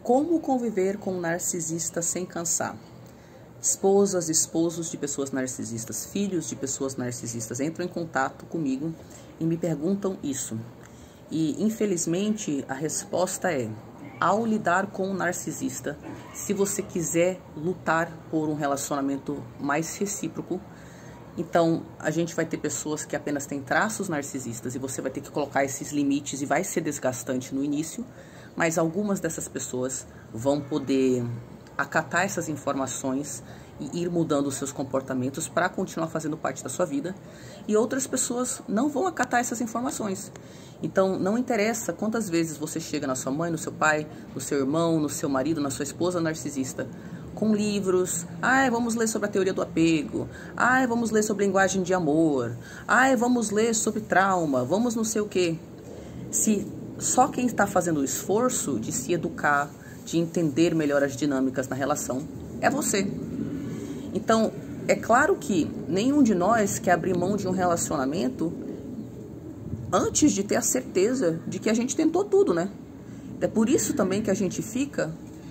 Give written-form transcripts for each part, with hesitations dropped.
Como conviver com um narcisista sem cansar? Esposas, esposos de pessoas narcisistas, filhos de pessoas narcisistas entram em contato comigo e me perguntam isso. E, infelizmente, a resposta é: ao lidar com um narcisista, se você quiser lutar por um relacionamento mais recíproco, então a gente vai ter pessoas que apenas têm traços narcisistas e você vai ter que colocar esses limites e vai ser desgastante no início, mas algumas dessas pessoas vão poder acatar essas informações e ir mudando os seus comportamentos para continuar fazendo parte da sua vida, e outras pessoas não vão acatar essas informações. Então não interessa quantas vezes você chega na sua mãe, no seu pai, no seu irmão, no seu marido, na sua esposa narcisista, com livros: vamos ler sobre a teoria do apego, vamos ler sobre linguagem de amor, vamos ler sobre trauma, vamos não sei o quê. Se só quem está fazendo o esforço de se educar, de entender melhor as dinâmicas na relação, é você. Então, é claro que nenhum de nós quer abrir mão de um relacionamento antes de ter a certeza de que a gente tentou tudo, né? É por isso também que a gente fica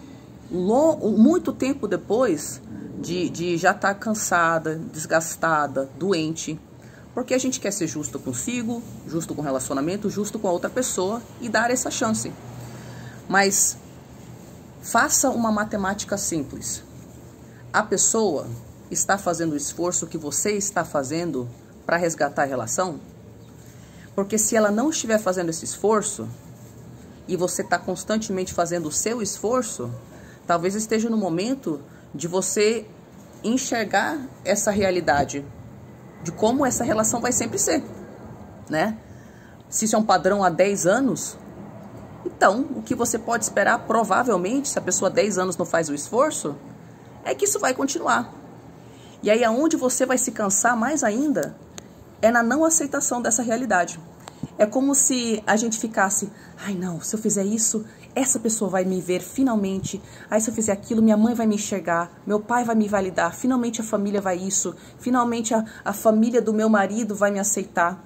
muito tempo depois de já estar cansada, desgastada, doente, porque a gente quer ser justo consigo, justo com o relacionamento, justo com a outra pessoa e dar essa chance. Mas faça uma matemática simples. A pessoa está fazendo o esforço que você está fazendo para resgatar a relação? Porque se ela não estiver fazendo esse esforço e você está constantemente fazendo o seu esforço, talvez esteja no momento de você enxergar essa realidade de como essa relação vai sempre ser, né? Se isso é um padrão há 10 anos, então o que você pode esperar, provavelmente, se a pessoa há 10 anos não faz o esforço, é que isso vai continuar. E aí aonde você vai se cansar mais ainda é na não aceitação dessa realidade. É como se a gente ficasse: não, se eu fizer isso, essa pessoa vai me ver finalmente. Se eu fizer aquilo, minha mãe vai me enxergar, meu pai vai me validar, finalmente a família vai isso, finalmente a família do meu marido vai me aceitar.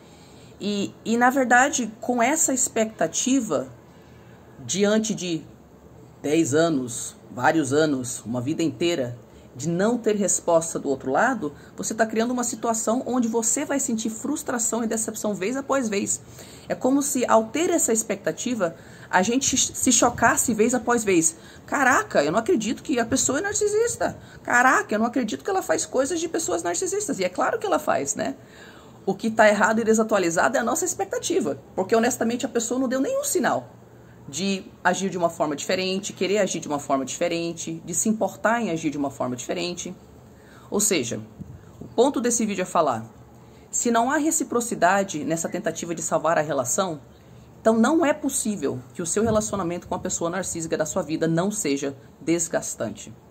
E na verdade, com essa expectativa, diante de 10 anos, vários anos, uma vida inteira, de não ter resposta do outro lado, você está criando uma situação onde você vai sentir frustração e decepção vez após vez. É como se, ao ter essa expectativa, a gente se chocasse vez após vez. Caraca, eu não acredito que a pessoa é narcisista. Caraca, eu não acredito que ela faz coisas de pessoas narcisistas. E é claro que ela faz, né? O que está errado e desatualizado é a nossa expectativa. Porque, honestamente, a pessoa não deu nenhum sinal de agir de uma forma diferente, querer agir de uma forma diferente, de se importar em agir de uma forma diferente. Ou seja, o ponto desse vídeo é falar: se não há reciprocidade nessa tentativa de salvar a relação, então não é possível que o seu relacionamento com a pessoa narcísica da sua vida não seja desgastante.